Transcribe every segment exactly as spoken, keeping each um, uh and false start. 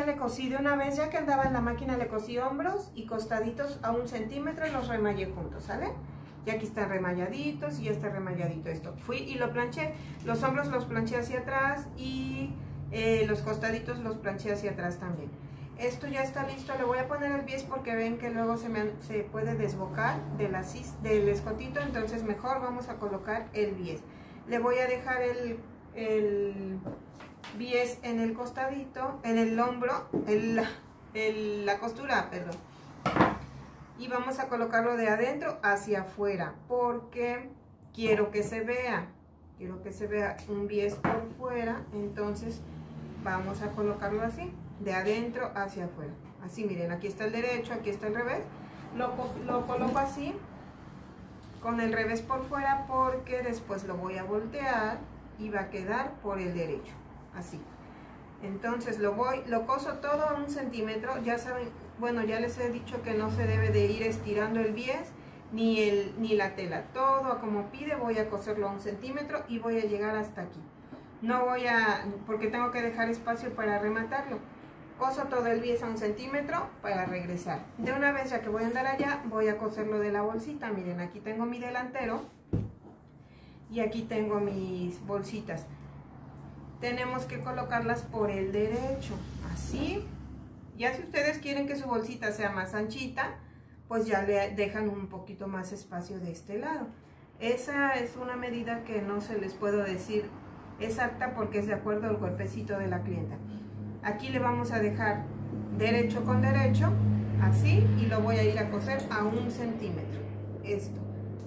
ya le cosí de una vez, ya que andaba en la máquina, le cosí hombros y costaditos a un centímetro y los remallé juntos, ¿sale? Y aquí están remalladitos y este remalladito esto. Fui y lo planché. Los hombros los planché hacia atrás y eh, los costaditos los planché hacia atrás también. Esto ya está listo. Le voy a poner el bies porque ven que luego se, me, se puede desbocar de la, del escotito. Entonces mejor vamos a colocar el bies. Le voy a dejar el, el bies en el costadito, en el hombro, el, el, la costura, perdón. Y vamos a colocarlo de adentro hacia afuera porque quiero que se vea, quiero que se vea un bies por fuera. Entonces vamos a colocarlo así, de adentro hacia afuera. Así, miren, aquí está el derecho, aquí está el revés. Lo, lo coloco así, con el revés por fuera porque después lo voy a voltear y va a quedar por el derecho, así. Entonces lo voy, lo coso todo a un centímetro. Ya saben, bueno, ya les he dicho que no se debe de ir estirando el bies ni, el, ni la tela. Todo a como pide, voy a coserlo a un centímetro y voy a llegar hasta aquí. No voy a, porque tengo que dejar espacio para rematarlo. Coso todo el bies a un centímetro para regresar. De una vez, ya que voy a andar allá, voy a coserlo de la bolsita. Miren, aquí tengo mi delantero y aquí tengo mis bolsitas. Tenemos que colocarlas por el derecho, así. Ya si ustedes quieren que su bolsita sea más anchita, pues ya le dejan un poquito más espacio de este lado. Esa es una medida que no se les puedo decir exacta porque es de acuerdo al cuerpecito de la clienta. Aquí le vamos a dejar derecho con derecho, así, y lo voy a ir a coser a un centímetro. Esto.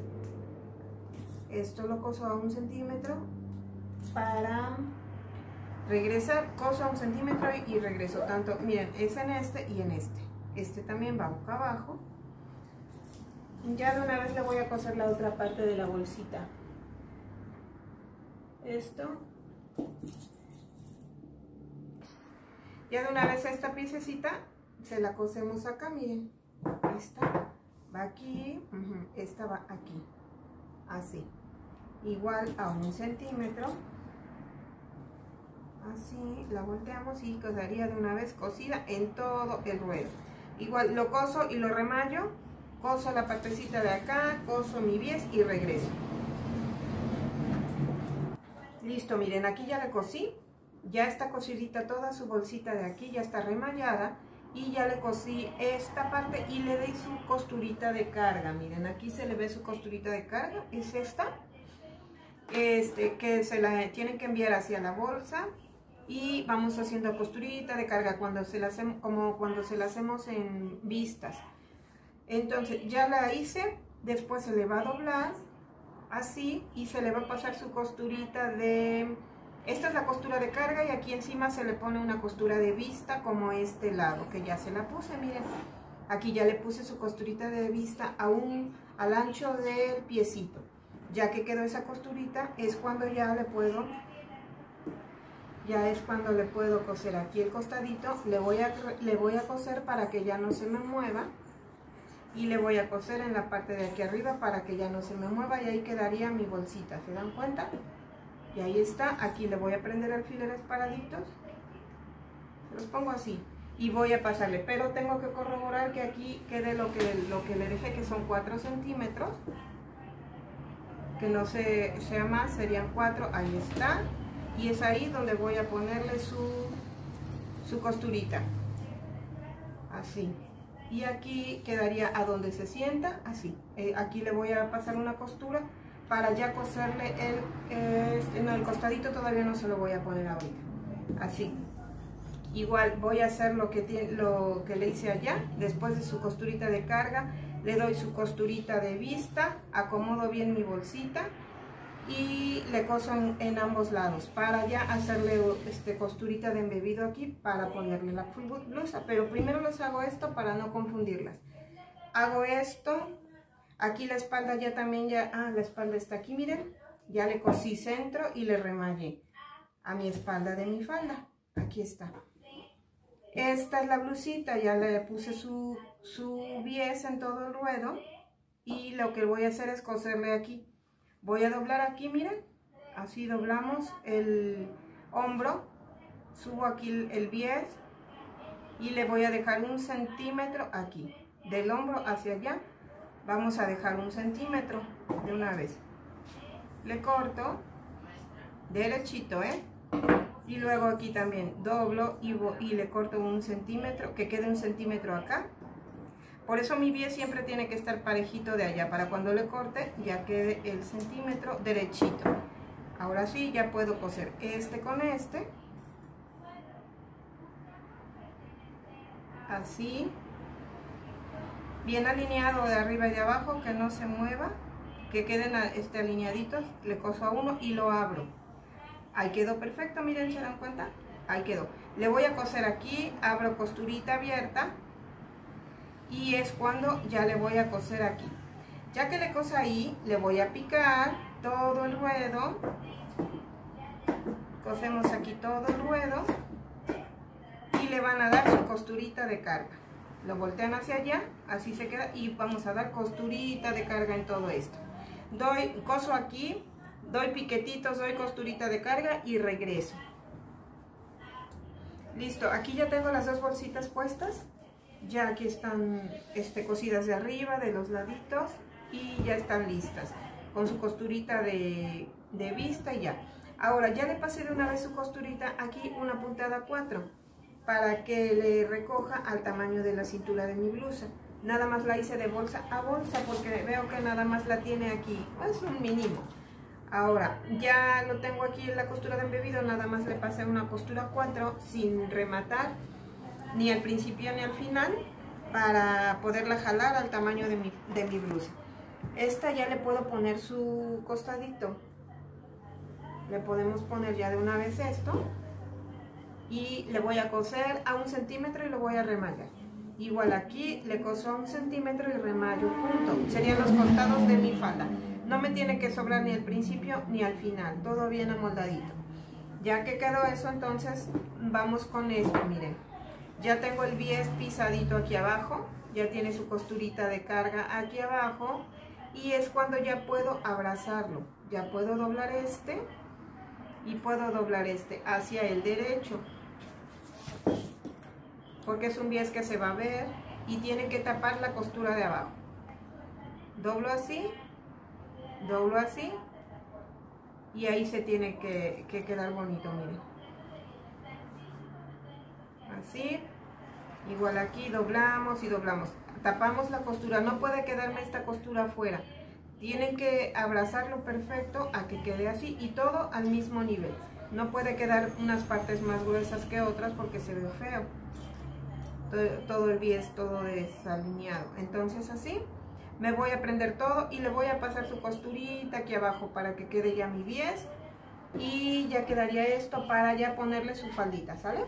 Esto lo coso a un centímetro para regresar, coso a un centímetro y regreso. Tanto, miren, es en este y en este. Este también va boca abajo. Ya de una vez le voy a coser la otra parte de la bolsita. Esto. Ya de una vez esta piececita se la cosemos acá, miren. Esta va aquí, esta va aquí. Así. Igual a un centímetro. Así, la volteamos y quedaría de una vez cosida en todo el ruedo. Igual lo coso y lo remallo, coso la partecita de acá, coso mi bies y regreso. Listo, miren, aquí ya le cosí, ya está cosidita toda su bolsita de aquí, ya está remallada. Y ya le cosí esta parte y le di su costurita de carga. Miren, aquí se le ve su costurita de carga, es esta. Este, que se la tienen que enviar hacia la bolsa. Y vamos haciendo costurita de carga cuando se la hacemos, como cuando se la hacemos en vistas. Entonces ya la hice, después se le va a doblar así y se le va a pasar su costurita de, esta es la costura de carga y aquí encima se le pone una costura de vista como este lado que ya se la puse. Miren, aquí ya le puse su costurita de vista a un, al ancho del piecito. Ya que quedó esa costurita es cuando ya le puedo ya es cuando le puedo coser aquí el costadito. Le voy a, le voy a coser para que ya no se me mueva. Y le voy a coser en la parte de aquí arriba para que ya no se me mueva. Y ahí quedaría mi bolsita, ¿se dan cuenta? Y ahí está. Aquí le voy a prender alfileres paraditos. Se los pongo así. Y voy a pasarle. Pero tengo que corroborar que aquí quede lo que, lo que le dejé, que son cuatro centímetros. Que no se, sea más, serían cuatro. Ahí está. Y es ahí donde voy a ponerle su, su costurita. Así. Y aquí quedaría a donde se sienta, así. Eh, aquí le voy a pasar una costura para ya coserle el, eh, no, el costadito todavía no se lo voy a poner ahorita. Así. Igual voy a hacer lo que, tiene, lo que le hice allá. Después de su costurita de carga, le doy su costurita de vista, acomodo bien mi bolsita. Y le coso en, en ambos lados para ya hacerle este, costurita de embebido aquí para ponerle la blusa. Pero primero les hago esto para no confundirlas. Hago esto, aquí la espalda ya también, ya, ah, la espalda está aquí, miren. Ya le cosí centro y le remallé a mi espalda de mi falda. Aquí está. Esta es la blusita, ya le puse su, su bies en todo el ruedo. Y lo que voy a hacer es coserle aquí. Voy a doblar aquí, miren, así doblamos el hombro, subo aquí el, el bies y le voy a dejar un centímetro aquí, del hombro hacia allá, vamos a dejar un centímetro de una vez. Le corto derechito, ¿eh? Y luego aquí también doblo y, y le corto un centímetro, que quede un centímetro acá. Por eso mi pie siempre tiene que estar parejito de allá, para cuando le corte ya quede el centímetro derechito. Ahora sí, ya puedo coser este con este. Así. Bien alineado de arriba y de abajo, que no se mueva, que queden este, alineaditos. Le coso a uno y lo abro. Ahí quedó perfecto, miren, ¿se dan cuenta? Ahí quedó. Le voy a coser aquí, abro costurita abierta. Y es cuando ya le voy a coser aquí. Ya que le coso ahí, le voy a picar todo el ruedo. Cosemos aquí todo el ruedo. Y le van a dar su costurita de carga. Lo voltean hacia allá, así se queda. Y vamos a dar costurita de carga en todo esto. Doy, coso aquí, doy piquetitos, doy costurita de carga y regreso. Listo, aquí ya tengo las dos bolsitas puestas. Ya aquí están este, cosidas de arriba, de los laditos, y ya están listas con su costurita de, de vista y ya. Ahora ya le pasé de una vez su costurita aquí, una puntada cuatro, para que le recoja al tamaño de la cintura de mi blusa. Nada más la hice de bolsa a bolsa porque veo que nada más la tiene aquí, es un mínimo. Ahora ya lo tengo aquí en la costura de embebido, nada más le pasé una costura cuatro sin rematar ni al principio ni al final, para poderla jalar al tamaño de mi, de mi blusa. Esta ya le puedo poner su costadito, le podemos poner ya de una vez esto, y le voy a coser a un centímetro y lo voy a remallar. Igual aquí le coso a un centímetro y remallo punto. Serían los costados de mi falda. No me tiene que sobrar ni al principio ni al final, todo bien amoldadito. Ya que quedó eso, entonces vamos con esto, miren. Ya tengo el bies pisadito aquí abajo, ya tiene su costurita de carga aquí abajo, y es cuando ya puedo abrazarlo. Ya puedo doblar este y puedo doblar este hacia el derecho, porque es un bies que se va a ver y tiene que tapar la costura de abajo. Doblo así, doblo así, y ahí se tiene que, que quedar bonito, miren. Así, igual aquí doblamos y doblamos, tapamos la costura, no puede quedarme esta costura afuera, tienen que abrazarlo perfecto a que quede así, y todo al mismo nivel, no puede quedar unas partes más gruesas que otras porque se ve feo, todo, todo el bies, todo desalineado. Entonces así me voy a prender todo y le voy a pasar su costurita aquí abajo para que quede ya mi bies, y ya quedaría esto para ya ponerle su faldita, ¿sale?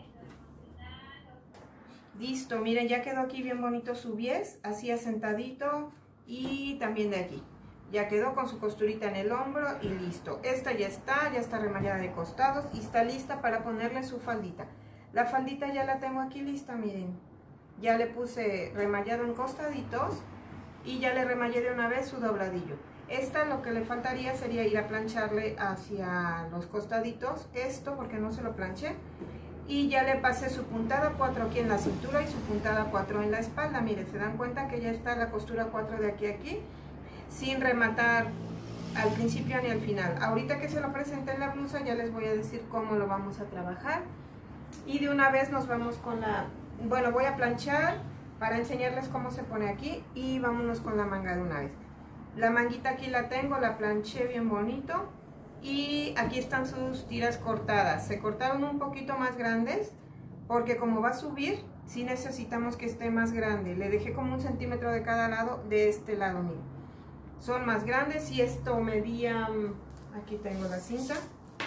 Listo, miren, ya quedó aquí bien bonito su bies, así asentadito, y también de aquí. Ya quedó con su costurita en el hombro y listo. Esta ya está, ya está remallada de costados y está lista para ponerle su faldita. La faldita ya la tengo aquí lista, miren. Ya le puse remallado en costaditos y ya le remallé de una vez su dobladillo. Esta lo que le faltaría sería ir a plancharle hacia los costaditos, esto porque no se lo planché. Y ya le pasé su puntada cuatro aquí en la cintura y su puntada cuatro en la espalda. Miren, se dan cuenta que ya está la costura cuatro de aquí a aquí, sin rematar al principio ni al final. Ahorita que se lo presente en la blusa ya les voy a decir cómo lo vamos a trabajar. Y de una vez nos vamos con la... Bueno, voy a planchar para enseñarles cómo se pone aquí, y vámonos con la manga de una vez. La manguita aquí la tengo, la planché bien bonito. Y aquí están sus tiras cortadas, se cortaron un poquito más grandes, porque como va a subir, sí necesitamos que esté más grande. Le dejé como un centímetro de cada lado, de este lado, miren. Son más grandes, si esto medía, aquí tengo la cinta,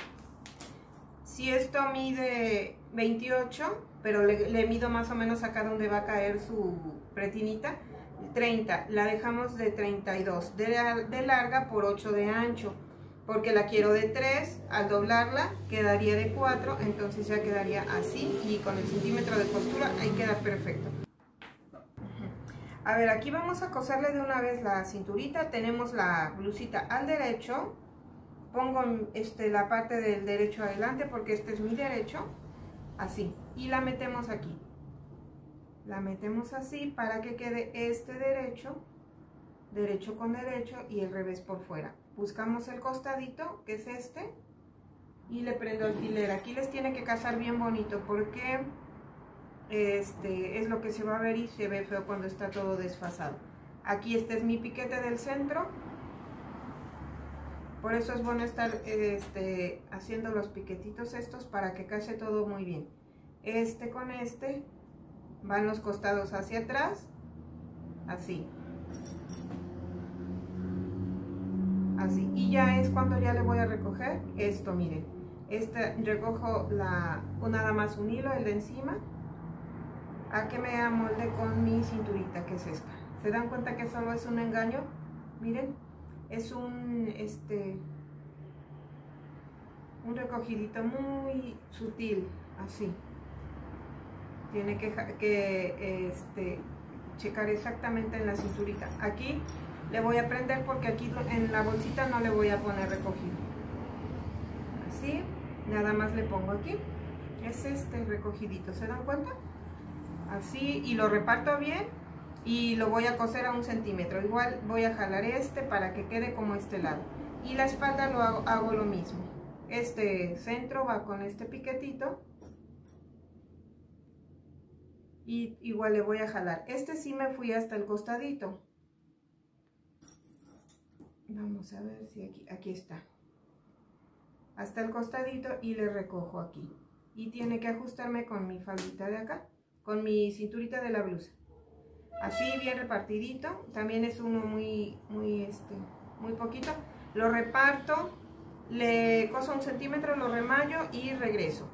si esto mide veintiocho, pero le, le mido más o menos acá donde va a caer su pretinita, treinta, la dejamos de treinta y dos, de, de larga por ocho de ancho. Porque la quiero de tres, al doblarla quedaría de cuatro, entonces ya quedaría así, y con el centímetro de costura ahí queda perfecto. A ver, aquí vamos a coserle de una vez la cinturita. Tenemos la blusita al derecho, pongo este, la parte del derecho adelante porque este es mi derecho, así, y la metemos aquí. La metemos así para que quede este derecho, derecho con derecho y el revés por fuera. Buscamos el costadito, que es este, y le prendo alfiler. Aquí les tiene que casar bien bonito porque este es lo que se va a ver y se ve feo cuando está todo desfasado. Aquí este es mi piquete del centro. Por eso es bueno estar este, haciendo los piquetitos estos para que case todo muy bien. Este con este van los costados hacia atrás, así. Así. Y ya es cuando ya le voy a recoger esto, miren. Este recojo la, nada más un hilo, el de encima, a que me amolde con mi cinturita, que es esta. ¿Se dan cuenta que solo es un engaño? Miren, es un, este, un recogidito muy sutil, así. Tiene que, que este, checar exactamente en la cinturita. Aquí le voy a prender porque aquí en la bolsita no le voy a poner recogido. Así, nada más le pongo aquí. Es este recogidito, ¿se dan cuenta? Así, y lo reparto bien y lo voy a coser a un centímetro. Igual voy a jalar este para que quede como este lado. Y la espalda lo hago, hago lo mismo. Este centro va con este piquetito. Y igual le voy a jalar. Este sí me fui hasta el costadito. Vamos a ver si aquí, aquí está. Hasta el costadito y le recojo aquí. Y tiene que ajustarme con mi faldita de acá, con mi cinturita de la blusa. Así bien repartidito. También es uno muy, muy, este, muy poquito. Lo reparto, le coso un centímetro, lo remallo y regreso.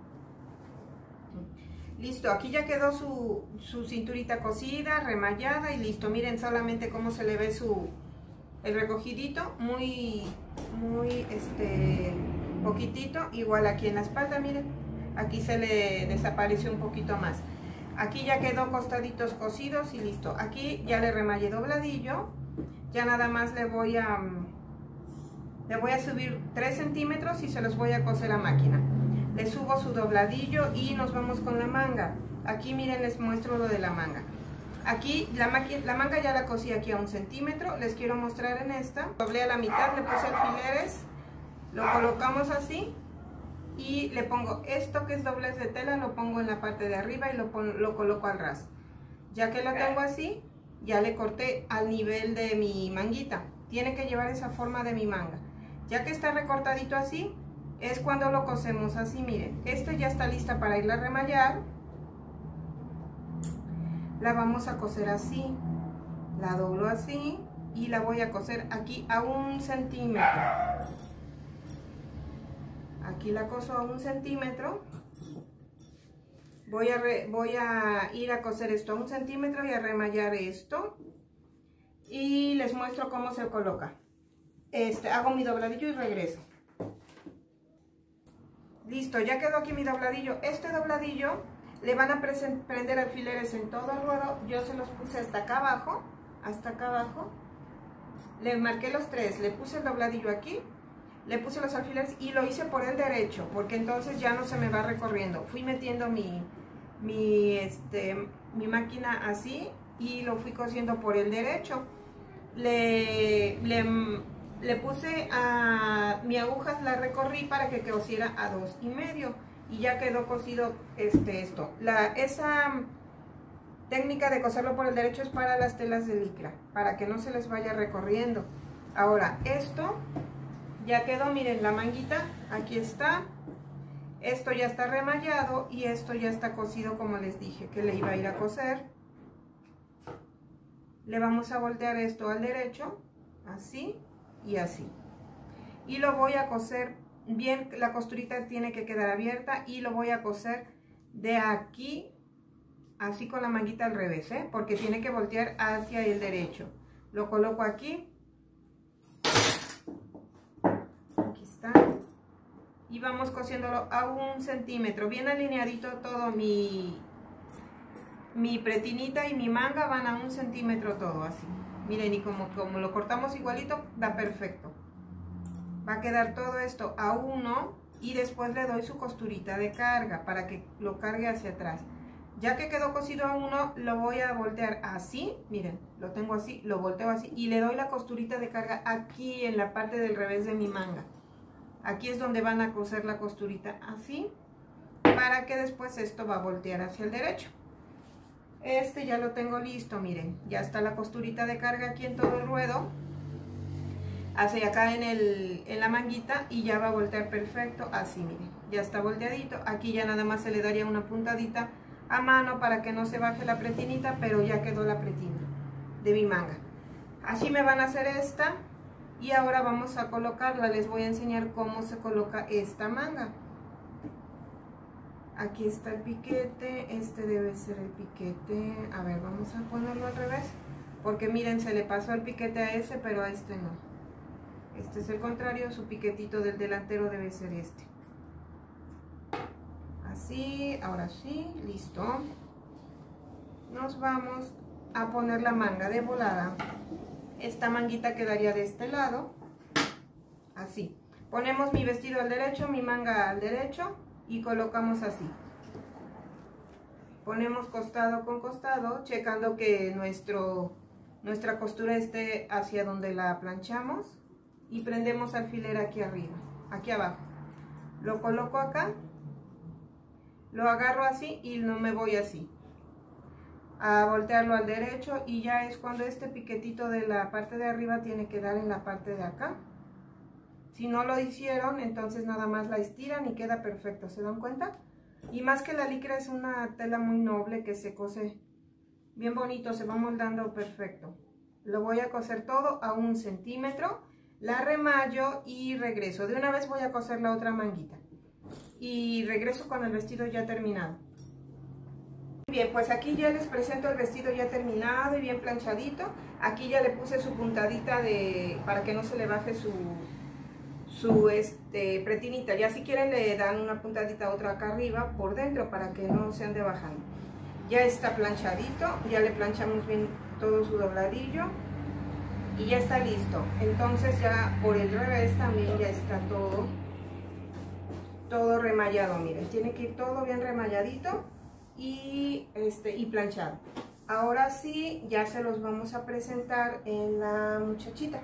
Listo, aquí ya quedó su, su cinturita cosida, remallada y listo. Miren solamente cómo se le ve su el recogidito, muy, muy, este, poquitito. Igual aquí en la espalda, miren, aquí se le desapareció un poquito más. Aquí ya quedó costaditos cosidos y listo. Aquí ya le remallé dobladillo. Ya nada más le voy a, le voy a subir tres centímetros y se los voy a coser a máquina. Le subo su dobladillo y nos vamos con la manga. Aquí miren, les muestro lo de la manga. Aquí la, la manga ya la cosí aquí a un centímetro. Les quiero mostrar en esta. Doblé a la mitad, le puse alfileres, lo colocamos así y le pongo esto que es doblez de tela, lo pongo en la parte de arriba y lo, pon, lo coloco al ras. Ya que lo tengo así, ya le corté al nivel de mi manguita. Tiene que llevar esa forma de mi manga. Ya que está recortadito así, es cuando lo cosemos así, miren. Este ya está lista para irla a remallar. La vamos a coser así. La doblo así y la voy a coser aquí a un centímetro. Aquí la coso a un centímetro. Voy a, re, voy a ir a coser esto a un centímetro y a remallar esto. Y les muestro cómo se coloca. Este, hago mi dobladillo y regreso. Listo, ya quedó aquí mi dobladillo. Este dobladillo le van a prender alfileres en todo el ruedo. Yo se los puse hasta acá abajo, hasta acá abajo. Le marqué los tres, le puse el dobladillo aquí, le puse los alfileres y lo hice por el derecho, porque entonces ya no se me va recorriendo. Fui metiendo mi, mi, este, mi máquina así y lo fui cosiendo por el derecho. Le... le Le puse a mi aguja, la recorrí para que cosiera a dos y medio y ya quedó cosido este, esto. La, esa técnica de coserlo por el derecho es para las telas de licra, para que no se les vaya recorriendo. Ahora, esto ya quedó, miren, la manguita, aquí está. Esto ya está remallado y esto ya está cosido como les dije que le iba a ir a coser. Le vamos a voltear esto al derecho, así y así, y lo voy a coser bien. La costurita tiene que quedar abierta y lo voy a coser de aquí así con la manguita al revés, ¿eh? Porque tiene que voltear hacia el derecho. Lo coloco aquí, aquí está, y vamos cosiéndolo a un centímetro, bien alineadito todo. Mi mi pretinita y mi manga van a un centímetro todo así. Miren, y como, como lo cortamos igualito, da perfecto. Va a quedar todo esto a uno y después le doy su costurita de carga para que lo cargue hacia atrás. Ya que quedó cosido a uno, lo voy a voltear así, miren, lo tengo así, lo volteo así y le doy la costurita de carga aquí en la parte del revés de mi manga. Aquí es donde van a coser la costurita así, para que después esto va a voltear hacia el derecho. Este ya lo tengo listo, miren, ya está la costurita de carga aquí en todo el ruedo, hacia acá en, el, en la manguita, y ya va a voltear perfecto, así miren, ya está volteadito. Aquí ya nada más se le daría una puntadita a mano para que no se baje la pretinita, pero ya quedó la pretina de mi manga. Así me van a hacer esta, y ahora vamos a colocarla. Les voy a enseñar cómo se coloca esta manga. Aquí está el piquete, este debe ser el piquete. A ver, vamos a ponerlo al revés, porque miren, se le pasó el piquete a ese, pero a este no. Este es el contrario, su piquetito del delantero debe ser este. Así, ahora sí, listo. Nos vamos a poner la manga de volada. Esta manguita quedaría de este lado, así. Ponemos mi vestido al derecho, mi manga al derecho, y colocamos así. Ponemos costado con costado, checando que nuestro, nuestra costura esté hacia donde la planchamos, y prendemos alfiler aquí arriba, aquí abajo. Lo coloco acá, lo agarro así y no me voy así, a voltearlo al derecho, y ya es cuando este piquetito de la parte de arriba tiene que dar en la parte de acá. Si no lo hicieron, entonces nada más la estiran y queda perfecto, ¿se dan cuenta? Y más que la licra es una tela muy noble que se cose bien bonito, se va moldando perfecto. Lo voy a coser todo a un centímetro, la remallo y regreso. De una vez voy a coser la otra manguita y regreso con el vestido ya terminado. Bien, pues aquí ya les presento el vestido ya terminado y bien planchadito. Aquí ya le puse su puntadita de para que no se le baje su su este, pretinita. Ya si quieren le dan una puntadita otra acá arriba por dentro para que no se ande bajando. Ya está planchadito, ya le planchamos bien todo su dobladillo y ya está listo. Entonces ya por el revés también ya está todo todo remallado. Miren, tiene que ir todo bien remalladito y este y planchado. Ahora sí, ya se los vamos a presentar en la muchachita.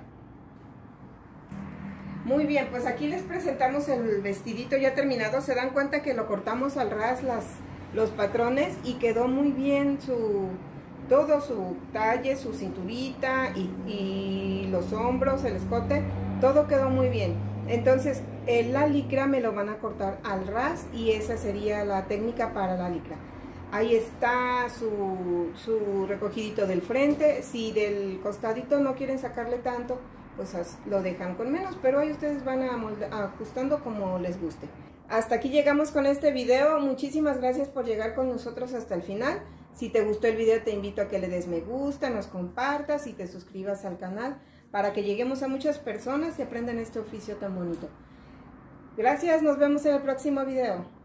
Muy bien, pues aquí les presentamos el vestidito ya terminado. Se dan cuenta que lo cortamos al ras las, los patrones y quedó muy bien su todo, su talle, su cinturita y, y los hombros, el escote, todo quedó muy bien. Entonces el, la licra me lo van a cortar al ras y esa sería la técnica para la licra. Ahí está su, su recogidito del frente. Si del costadito no quieren sacarle tanto, pues lo dejan con menos, pero ahí ustedes van a molde, ajustando como les guste. Hasta aquí llegamos con este video. Muchísimas gracias por llegar con nosotros hasta el final. Si te gustó el video, te invito a que le des me gusta, nos compartas y te suscribas al canal para que lleguemos a muchas personas y aprendan este oficio tan bonito. Gracias, nos vemos en el próximo video.